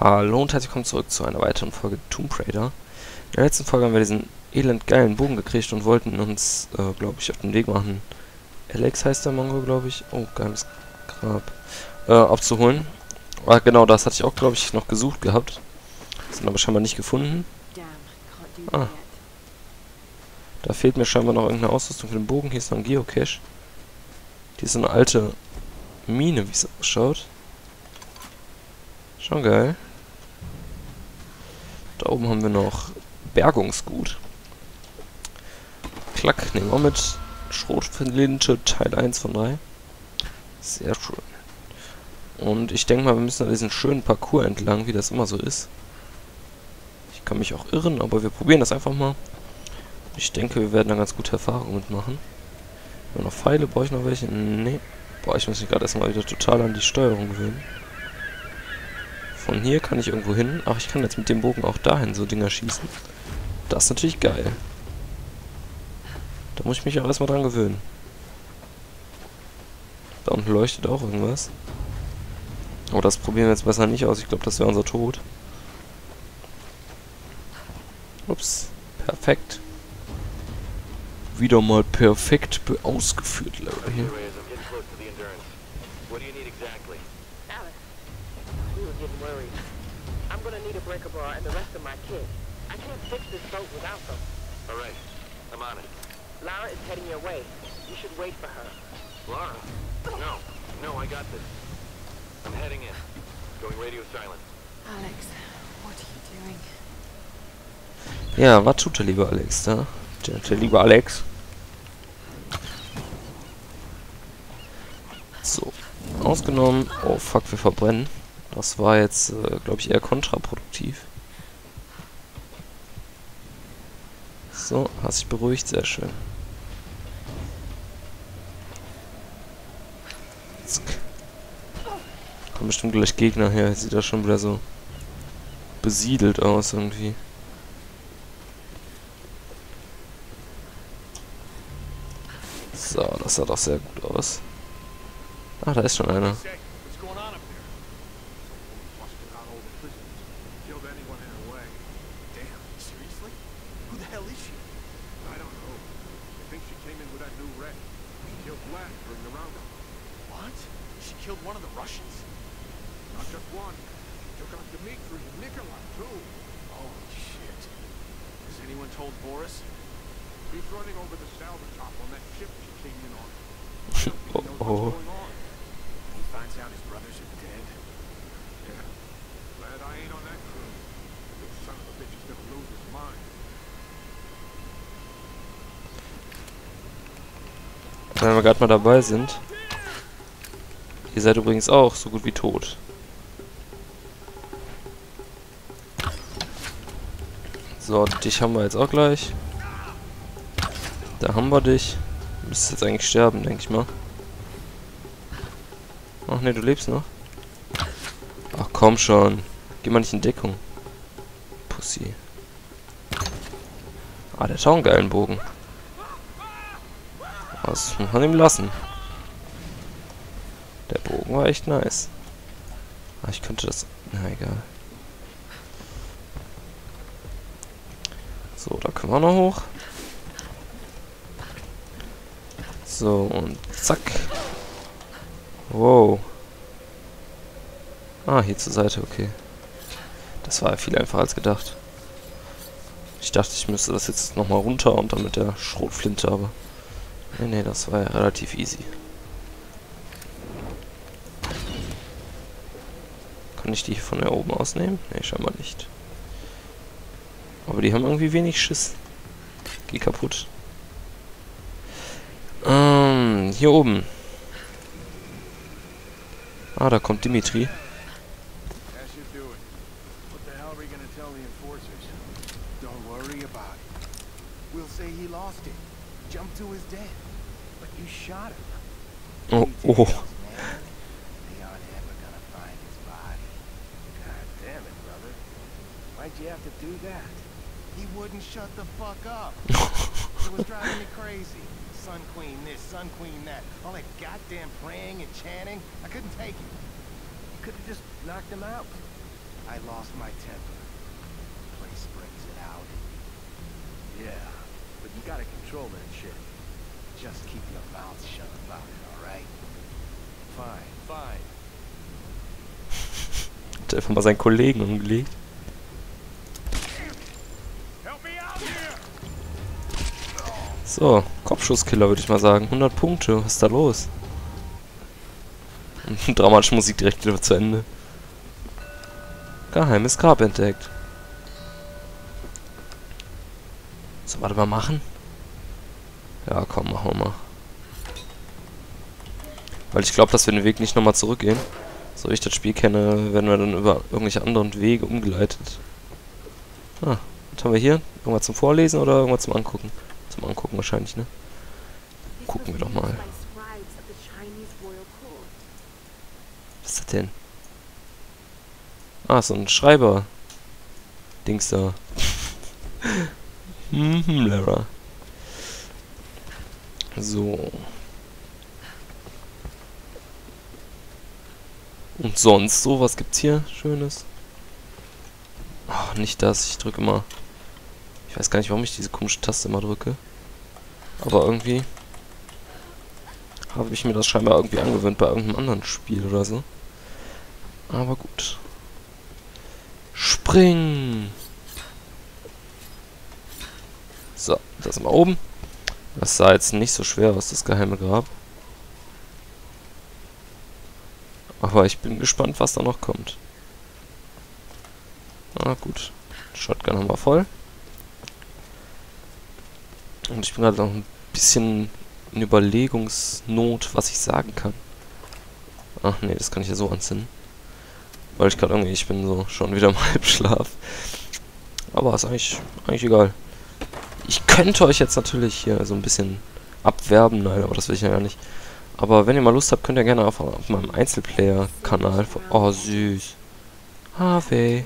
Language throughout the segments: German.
Hallo und herzlich willkommen zurück zu einer weiteren Folge Tomb Raider. In der letzten Folge haben wir diesen elend geilen Bogen gekriegt und wollten uns, glaube ich, auf den Weg machen. Alex heißt der Mongo, glaube ich. Oh, geiles Grab. Abzuholen. Ah, genau, das hatte ich auch, glaube ich, noch gesucht gehabt. Sind aber scheinbar nicht gefunden. Ah. Da fehlt mir scheinbar noch irgendeine Ausrüstung für den Bogen. Hier ist noch ein Geocache. Die ist so eine alte Mine, wie es ausschaut. Schon geil. Da oben haben wir noch Bergungsgut. Klack, nehmen wir mit. Schrotflinte, Teil 1 von 3. Sehr schön. Und ich denke mal, wir müssen an diesen schönen Parcours entlang, wie das immer so ist. Ich kann mich auch irren, aber wir probieren das einfach mal. Ich denke, wir werden da ganz gute Erfahrungen mitmachen. Noch Pfeile, brauche ich noch welche? Nee. Boah, ich muss mich gerade erstmal wieder total an die Steuerung gewöhnen. Von hier kann ich irgendwo hin. Ach, ich kann jetzt mit dem Bogen auch dahin so Dinger schießen. Das ist natürlich geil. Da muss ich mich auch erstmal dran gewöhnen. Da unten leuchtet auch irgendwas. Aber das probieren wir jetzt besser nicht aus. Ich glaube, das wäre unser Tod. Ups. Perfekt. Wieder mal perfekt ausgeführt, Leute. Hier. I'm gonna need a breaker bar and the rest of my kit. I can't fix this boat without them. All right, I'm on it. Lara is heading your way. You should wait for her. Lara? No, I got this. I'm heading in. Going radio silent. Alex, what are you doing? Ja, was tut der liebe Alex da? Der liebe Alex. So. Ausgenommen. Oh fuck, wir verbrennen. Das war jetzt, glaube ich, eher kontraproduktiv. So, hast dich beruhigt, sehr schön. Zack. Kommen bestimmt gleich Gegner her. Sieht das schon wieder so besiedelt aus irgendwie. So, das sah doch sehr gut aus. Ah, da ist schon einer. Killed one of the Russians? Not just one. She took out Dmitri and Nikolai, too. Holy shit. Has anyone told Boris? He's running over the salvage top on that ship she came in on. I don't think he knows what's going on. He finds out his brothers are dead. Yeah. Glad I ain't on that crew. This son of a bitch is gonna lose his mind. Wenn wir gerade mal dabei sind. Ihr seid übrigens auch so gut wie tot. So, dich haben wir jetzt auch gleich. Da haben wir dich. Du müsstest jetzt eigentlich sterben, denke ich mal. Ach ne, du lebst noch. Ach komm schon. Geh mal nicht in Deckung. Pussy. Ah, der hat auch einen geilen Bogen. Das muss man ihm lassen. Der Bogen war echt nice. Ah, ich könnte das... Na, egal. So, da können wir noch hoch. So, und zack. Wow. Ah, hier zur Seite, okay. Das war ja viel einfacher als gedacht. Ich dachte, ich müsste das jetzt nochmal runter und dann mit der Schrotflinte, aber... Nee, das war ja relativ easy. Kann ich die von da oben ausnehmen? Ne, scheinbar nicht. Aber die haben irgendwie wenig Schiss. Geh kaputt. Hier oben. Ah, da kommt Dmitri. Oh, oh. Why'd you have to do that? He wouldn't shut the fuck up. It was driving me crazy. Sun Queen this, Sun Queen that. All that goddamn praying and chanting. I couldn't take it. You could have just knocked him out. I lost my temper. Place brings it out. Yeah, but you gotta control that shit. Just keep your mouth shut about it, alright? Fine, fine. Hat einfach mal seinen Kollegen umgelegt. Help me out here! So, Kopfschusskiller würde ich mal sagen. 100 Punkte, was ist da los? Und dramatische Musik direkt wieder zu Ende. Geheimes Grab entdeckt. So, warte mal, machen? Ja, komm, machen wir mal. Weil ich glaube, dass wir den Weg nicht nochmal zurückgehen. So wie ich das Spiel kenne, werden wir dann über irgendwelche anderen Wege umgeleitet. Ah, was haben wir hier? Irgendwas zum Vorlesen oder irgendwas zum Angucken? Zum Angucken wahrscheinlich, ne? Gucken wir doch mal. Was ist das denn? Ah, so ein Schreiber-Dings da. Lara. So. Und sonst so, was gibt's hier Schönes? Ach, nicht das. Ich drücke immer. Ich weiß gar nicht, warum ich diese komische Taste immer drücke. Aber irgendwie habe ich mir das scheinbar irgendwie angewöhnt bei irgendeinem anderen Spiel oder so. Aber gut. Spring! So, das sind wir oben. Das sah jetzt nicht so schwer aus, das geheime Grab. Aber ich bin gespannt, was da noch kommt. Ah, gut. Shotgun haben wir voll. Und ich bin halt noch ein bisschen in Überlegungsnot, was ich sagen kann. Ach nee, das kann ich ja so anzünden. Weil ich gerade irgendwie, ich bin so schon wieder im Halbschlaf. Aber ist eigentlich egal. Ich könnte euch jetzt natürlich hier so ein bisschen abwerben, nein, aber das will ich ja gar nicht. Aber wenn ihr mal Lust habt, könnt ihr gerne auf meinem Einzelplayer-Kanal... Oh, süß. Harvey.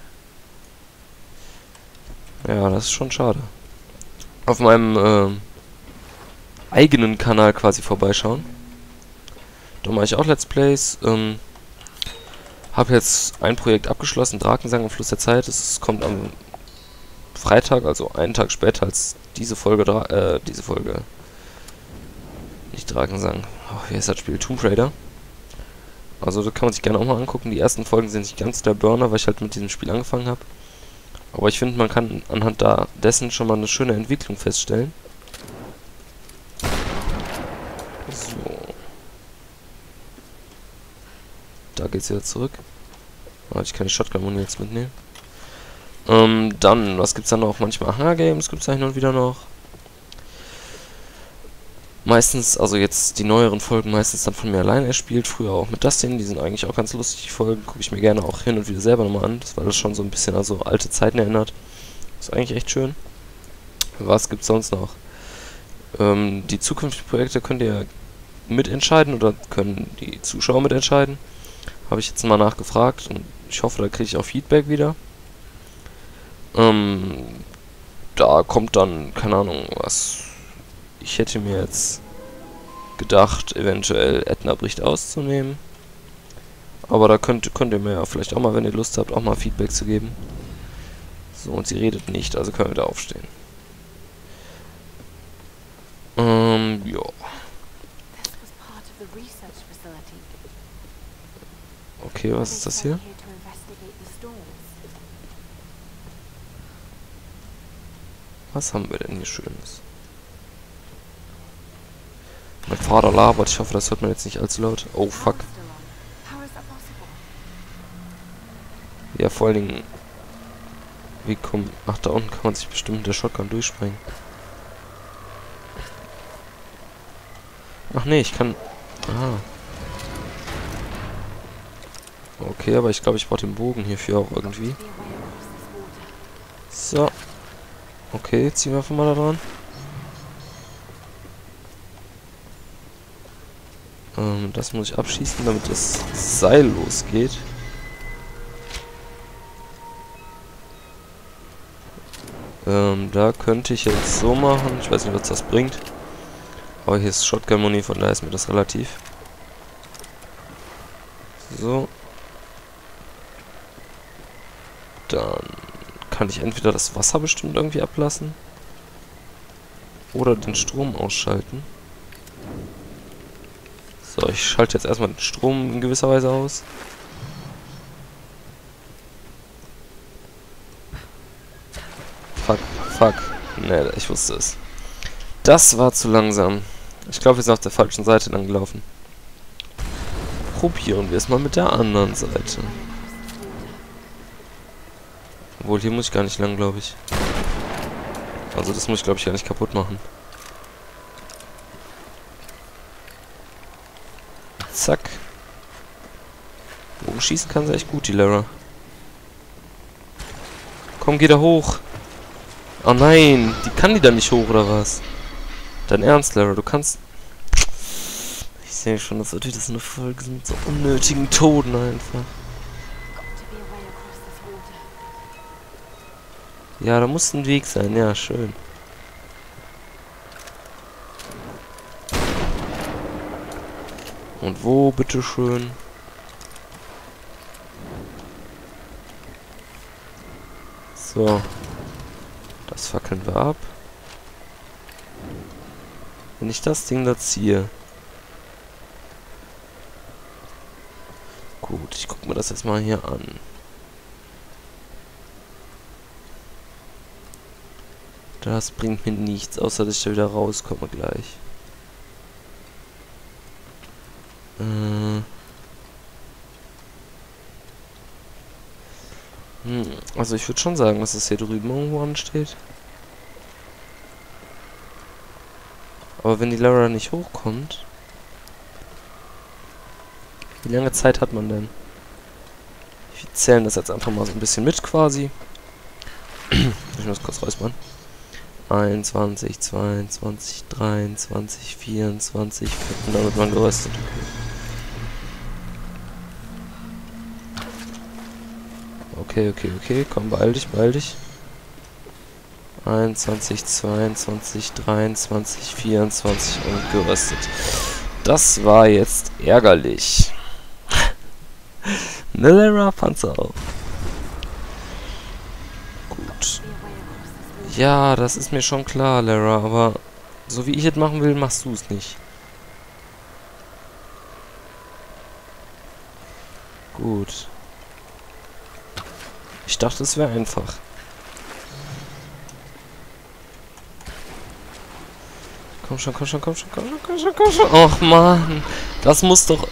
Ja, das ist schon schade. Auf meinem eigenen Kanal quasi vorbeischauen. Da mache ich auch Let's Plays. Habe jetzt ein Projekt abgeschlossen, Drakensang im Fluss der Zeit. Es kommt am Freitag, also einen Tag später als diese Folge, nicht Drakensang. Oh, wie heißt das Spiel? Tomb Raider. Also da kann man sich gerne auch mal angucken. Die ersten Folgen sind nicht ganz der Burner, weil ich halt mit diesem Spiel angefangen habe. Aber ich finde, man kann anhand dessen schon mal eine schöne Entwicklung feststellen. So. Da geht's wieder zurück. Oh, ich kann die Shotgun-Muni jetzt mitnehmen. Dann, was gibt's dann noch? Manchmal Hunger-Games gibt's da hin und wieder noch. Meistens, also jetzt die neueren Folgen meistens dann von mir alleine erspielt. Früher auch mit Dustin, die sind eigentlich auch ganz lustig, die Folgen. Gucke ich mir gerne auch hin und wieder selber nochmal an, weil das schon so ein bisschen also alte Zeiten erinnert. Ist eigentlich echt schön. Was gibt's sonst noch? Die zukünftigen Projekte könnt ihr mitentscheiden oder können die Zuschauer mitentscheiden. Habe ich jetzt mal nachgefragt und ich hoffe, da kriege ich auch Feedback wieder. Da kommt dann, keine Ahnung, was... Ich hätte mir jetzt gedacht, eventuell Edna bricht auszunehmen. Aber da könnt ihr mir ja vielleicht auch mal, wenn ihr Lust habt, auch mal Feedback zu geben. So, und sie redet nicht, also können wir da aufstehen. Ja. Okay, was ist das hier? Was haben wir denn hier Schönes? Mein Vater labert, ich hoffe, das hört man jetzt nicht allzu laut. Oh, fuck. Ja, vor allen Dingen... Wie kommt... Ach, da unten kann man sich bestimmt mit der Shotgun durchspringen. Ach nee, ich kann... Ah. Okay, aber ich glaube, ich brauche den Bogen hierfür auch irgendwie. So. Okay, ziehen wir einfach mal da dran. Das muss ich abschießen, damit das Seil losgeht. Da könnte ich jetzt so machen. Ich weiß nicht, was das bringt. Aber hier ist Shotgun-Muni, von daher ist mir das relativ. So. Dann kann ich entweder das Wasser bestimmt irgendwie ablassen. Oder den Strom ausschalten. So, ich schalte jetzt erstmal den Strom in gewisser Weise aus. Fuck, fuck. Ne, ich wusste es. Das war zu langsam. Ich glaube, wir sind auf der falschen Seite lang gelaufen. Probieren wir es mal mit der anderen Seite. Obwohl, hier muss ich gar nicht lang, glaube ich. Also das muss ich, glaube ich, gar nicht kaputt machen. Zack. Bogenschießen kann sie echt gut, die Lara. Komm, geh da hoch. Oh nein, die da nicht hoch, oder was? Dein Ernst, Lara, du kannst... Ich sehe schon, das wird wieder so eine Folge mit so unnötigen Toten einfach. Ja, da muss ein Weg sein, ja, schön. Und wo, bitteschön? So. Das fackeln wir ab. Wenn ich das Ding da ziehe. Gut, ich gucke mir das jetzt mal hier an. Das bringt mir nichts, außer dass ich da wieder rauskomme gleich. Also ich würde schon sagen, dass es hier drüben irgendwo ansteht. Aber wenn die Lara nicht hochkommt... Wie lange Zeit hat man denn? Wir zählen das jetzt einfach mal so ein bisschen mit quasi. Ich muss kurz räuspern. 21, 22, 23, 24, und damit man geröstet. Okay, komm, beeil dich. 21, 22, 23, 24 und geröstet. Das war jetzt ärgerlich. Ne, Lara, Panzer auf. Gut. Ja, das ist mir schon klar, Lara, aber so wie ich es machen will, machst du es nicht. Gut. Ich dachte, es wäre einfach. Komm schon. Och, Mann. Das muss doch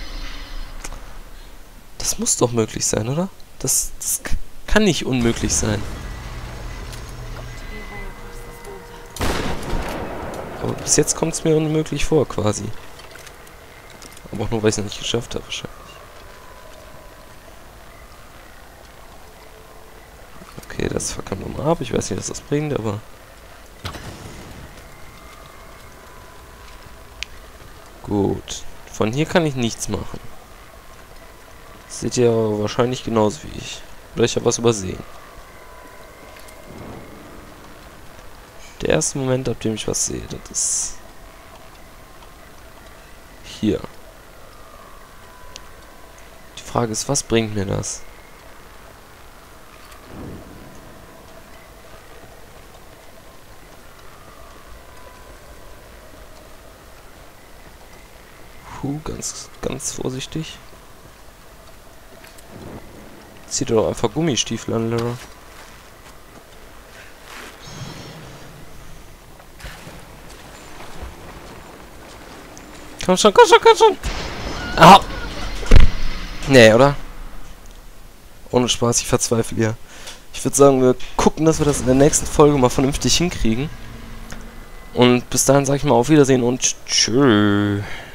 möglich sein, oder? Das kann nicht unmöglich sein. Aber bis jetzt kommt es mir unmöglich vor, quasi. Aber auch nur, weil ich es nicht geschafft habe, wahrscheinlich. Okay, das fackeln wir mal ab. Ich weiß nicht, was das bringt, aber... Gut. Von hier kann ich nichts machen. Das seht ihr aber wahrscheinlich genauso wie ich. Oder ich habe was übersehen. Der erste Moment, ab dem ich was sehe, das ist... hier. Die Frage ist, was bringt mir das? Ganz vorsichtig. Zieh doch einfach Gummistiefel an, Lara. Komm schon. Ah! Nee, oder? Ohne Spaß, ich verzweifle hier. Ich würde sagen, wir gucken, dass wir das in der nächsten Folge mal vernünftig hinkriegen. Und bis dahin sage ich mal auf Wiedersehen und tschüss.